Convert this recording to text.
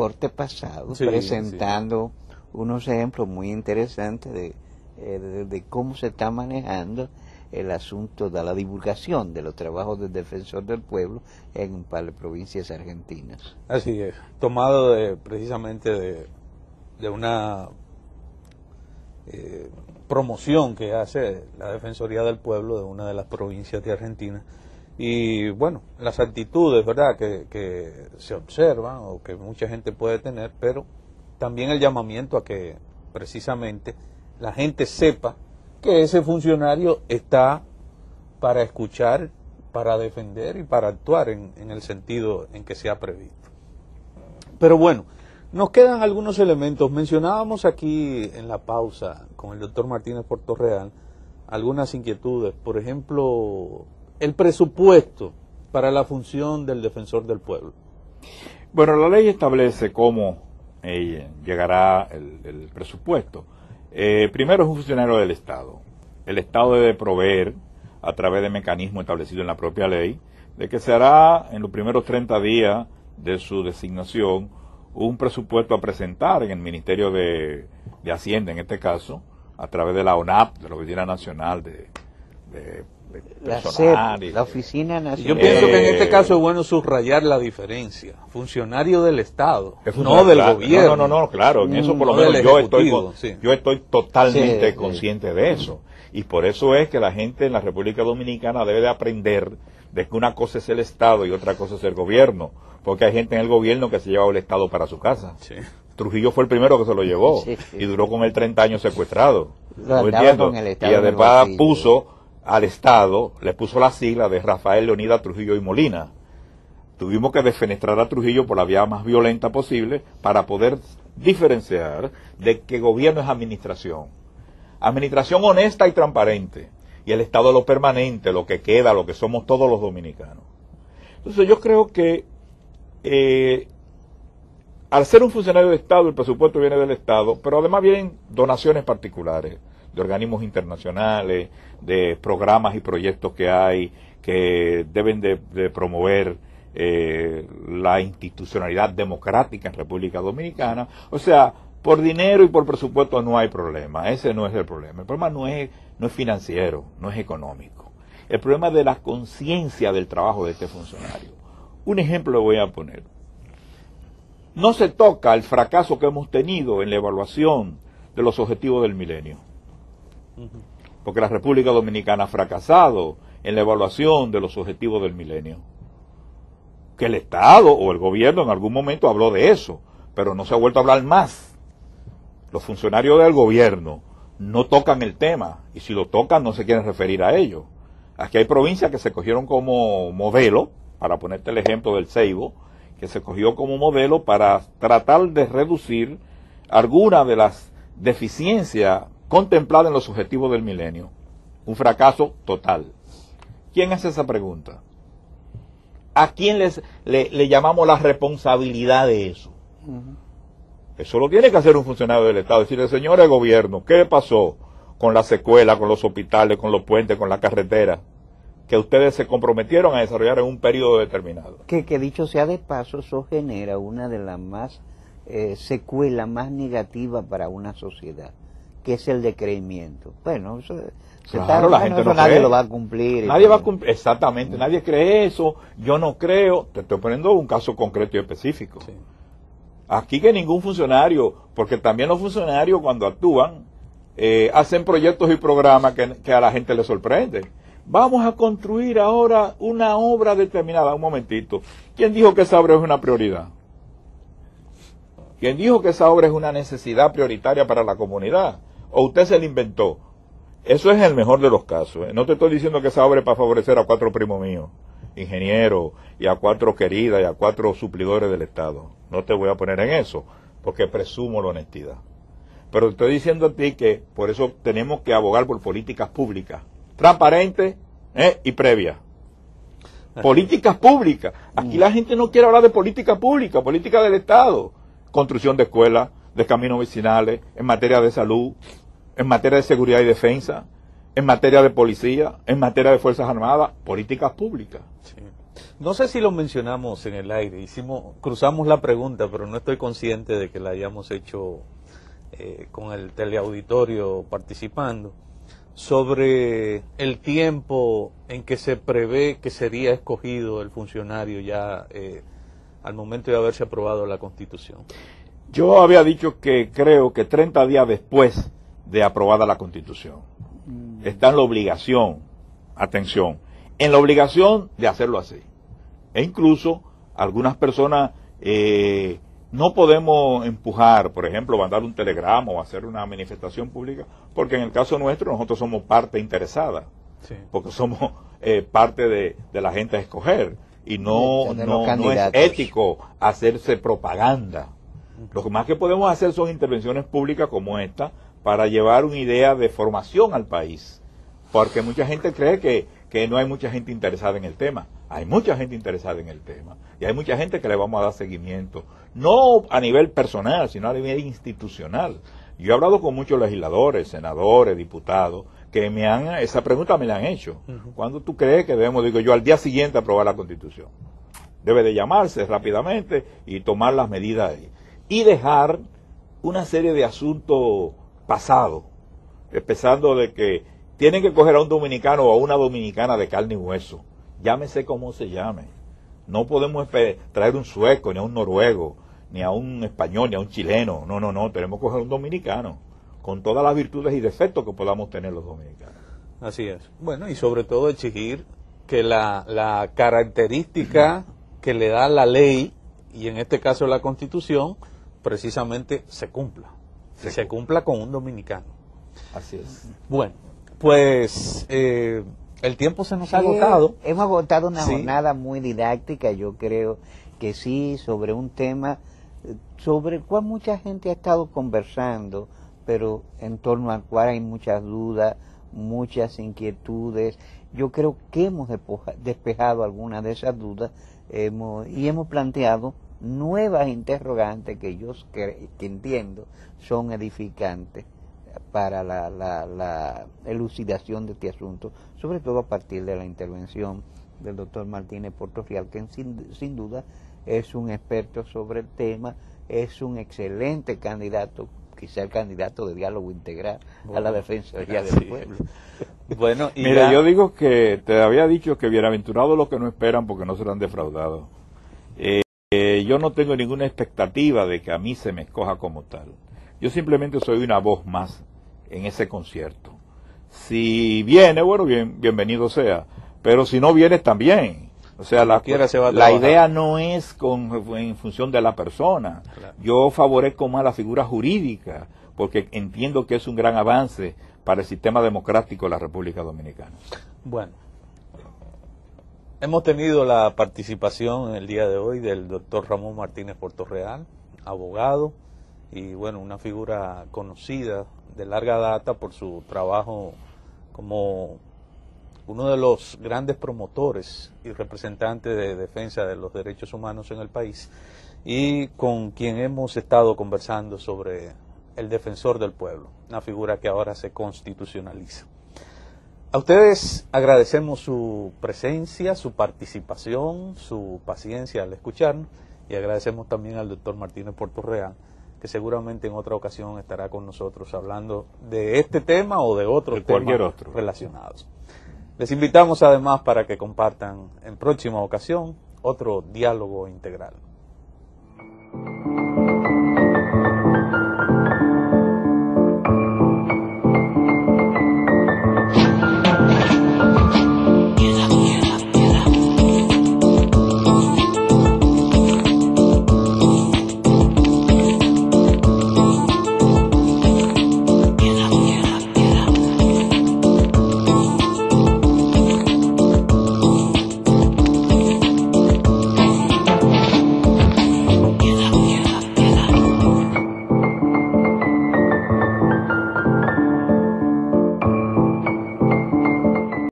corte pasado, Sí, presentando unos ejemplos muy interesantes de cómo se está manejando el asunto de la divulgación de los trabajos del defensor del pueblo en un par de provincias argentinas. Así es, tomado precisamente de una promoción que hace la Defensoría del Pueblo de una de las provincias de Argentina. Y bueno, las actitudes, ¿verdad?, que se observan o que mucha gente puede tener, pero también el llamamiento a que precisamente la gente sepa que ese funcionario está para escuchar, para defender y para actuar en el sentido en que se ha previsto. Pero bueno, nos quedan algunos elementos. Mencionábamos aquí en la pausa con el doctor Martínez Portorreal algunas inquietudes. Por ejemplo, el presupuesto para la función del defensor del pueblo. Bueno, la ley establece cómo llegará el presupuesto. Primero es un funcionario del Estado. El Estado debe proveer, a través de mecanismos establecidos en la propia ley, de que se hará en los primeros 30 días de su designación un presupuesto a presentar en el Ministerio de Hacienda, en este caso, a través de la ONAP, de la Oficina Nacional de Personal. La Oficina Nacional. Yo pienso que en este caso es bueno subrayar la diferencia. Funcionario del Estado, no del gobierno. No, claro, en eso por lo menos yo estoy totalmente consciente de eso. Y por eso es que la gente en la República Dominicana debe de aprender de que una cosa es el Estado y otra cosa es el gobierno. Porque hay gente en el gobierno que se lleva el Estado para su casa. Sí. Trujillo fue el primero que se lo llevó y duró con él 30 años secuestrado. Y además puso al Estado, le puso la sigla de Rafael Leonidas Trujillo y Molina. Tuvimos que defenestrar a Trujillo por la vía más violenta posible para poder diferenciar de que gobierno es administración. Administración honesta y transparente. Y el Estado es lo permanente, lo que queda, lo que somos todos los dominicanos. Entonces yo creo que al ser un funcionario del Estado, el presupuesto viene del Estado, pero además vienen donaciones particulares de organismos internacionales, de programas y proyectos que hay que deben de promover la institucionalidad democrática en República Dominicana. O sea, por dinero y por presupuesto no hay problema, ese no es el problema. El problema no es financiero, no es económico. El problema es de la conciencia del trabajo de este funcionario. Un ejemplo le voy a poner. No se toca el fracaso que hemos tenido en la evaluación de los objetivos del milenio. Porque la República Dominicana ha fracasado en la evaluación de los objetivos del milenio. Que el Estado o el gobierno en algún momento habló de eso, pero no se ha vuelto a hablar más. Los funcionarios del gobierno no tocan el tema, y si lo tocan no se quieren referir a ello. Aquí hay provincias que se cogieron como modelo, para ponerte el ejemplo del Ceibo, que se cogió como modelo para tratar de reducir alguna de las deficiencias contempladas en los objetivos del milenio. Un fracaso total. ¿Quién hace esa pregunta? ¿A quién le llamamos la responsabilidad de eso? Eso lo tiene que hacer un funcionario del Estado. Decirle, señores gobierno, ¿qué pasó con las secuelas, con los hospitales, con los puentes, con la carretera? Que ustedes se comprometieron a desarrollar en un periodo determinado. Que dicho sea de paso, eso genera una de las más secuelas más negativas para una sociedad, que es el decreimiento. Bueno, eso, claro, la gente no nadie cree. lo va a cumplir. Nadie va a cumplir, exactamente, nadie cree eso, yo no creo. Te estoy poniendo un caso concreto y específico. Sí. Aquí que ningún funcionario, porque también los funcionarios cuando actúan, hacen proyectos y programas que a la gente le sorprende. Vamos a construir ahora una obra determinada. Un momentito. ¿Quién dijo que esa obra es una prioridad? ¿Quién dijo que esa obra es una necesidad prioritaria para la comunidad? ¿O usted se la inventó? Eso es el mejor de los casos. No te estoy diciendo que esa obra es para favorecer a 4 primos míos, ingenieros, y a 4 queridas, y a 4 suplidores del Estado. No te voy a poner en eso, porque presumo la honestidad. Pero te estoy diciendo a ti que por eso tenemos que abogar por políticas públicas, transparentes y previas. Políticas públicas. Aquí la gente no quiere hablar de política pública, política del Estado. Construcción de escuelas, de caminos vecinales, en materia de salud, en materia de seguridad y defensa, en materia de policía, en materia de Fuerzas Armadas, políticas públicas. Sí. No sé si lo mencionamos en el aire, cruzamos la pregunta, pero no estoy consciente de que la hayamos hecho con el teleauditorio participando, sobre el tiempo en que se prevé que sería escogido el funcionario ya al momento de haberse aprobado la Constitución. Yo había dicho que creo que 30 días después de aprobada la Constitución está en la obligación, atención, en la obligación de hacerlo así. E incluso algunas personas no podemos empujar, por ejemplo, mandar un telegrama o hacer una manifestación pública, porque en el caso nuestro nosotros somos parte interesada, sí, porque somos parte de la gente a escoger, y no es ético hacerse propaganda. Lo más que podemos hacer son intervenciones públicas como esta para llevar una idea de formación al país, porque mucha gente cree que no hay mucha gente interesada en el tema. Hay mucha gente interesada en el tema y hay mucha gente que le vamos a dar seguimiento, no a nivel personal, sino a nivel institucional. Yo he hablado con muchos legisladores, senadores, diputados, que esa pregunta me la han hecho. ¿Cuándo tú crees que debemos, digo yo, al día siguiente aprobar la Constitución? Debe de llamarse rápidamente y tomar las medidas ahí. Y dejar una serie de asuntos pasados, empezando de que tienen que coger a un dominicano o a una dominicana de carne y hueso, llámese como se llame. No podemos traer un sueco, ni a un noruego, ni a un español, ni a un chileno. No, tenemos que coger a un dominicano, con todas las virtudes y defectos que podamos tener los dominicanos. Así es. Bueno, y sobre todo exigir que la característica que le da la ley, y en este caso la Constitución, precisamente se cumpla. Se cumpla con un dominicano. Así es. Bueno, pues el tiempo se nos ha agotado. Hemos agotado una jornada muy didáctica, yo creo que sí, sobre un tema sobre el cual mucha gente ha estado conversando, pero en torno al cual hay muchas dudas, muchas inquietudes. Yo creo que hemos despejado algunas de esas dudas y hemos planteado nuevas interrogantes que yo que entiendo son edificantes para la elucidación de este asunto, sobre todo a partir de la intervención del doctor Martínez Portorreal, que sin duda es un experto sobre el tema, es un excelente candidato, quizá el candidato de diálogo integral a la Defensoría del Pueblo. Bueno, y mira, yo digo que te había dicho que bienaventurados los que no esperan porque no serán defraudados. Yo no tengo ninguna expectativa de que a mí se me escoja como tal. Yo simplemente soy una voz más en ese concierto. Si viene, bueno, bienvenido sea, pero si no viene también. O sea, la idea no es en función de la persona. Claro. Yo favorezco más la figura jurídica, porque entiendo que es un gran avance para el sistema democrático de la República Dominicana. Bueno, hemos tenido la participación en el día de hoy del doctor Ramón Martínez Portorreal, abogado, y bueno, una figura conocida de larga data por su trabajo como uno de los grandes promotores y representantes de defensa de los derechos humanos en el país, y con quien hemos estado conversando sobre el defensor del pueblo, una figura que ahora se constitucionaliza. A ustedes agradecemos su presencia, su participación, su paciencia al escucharnos, y agradecemos también al doctor Martínez Portorreal, que seguramente en otra ocasión estará con nosotros hablando de este tema o de otros temas relacionados. Les invitamos además para que compartan en próxima ocasión otro diálogo integral.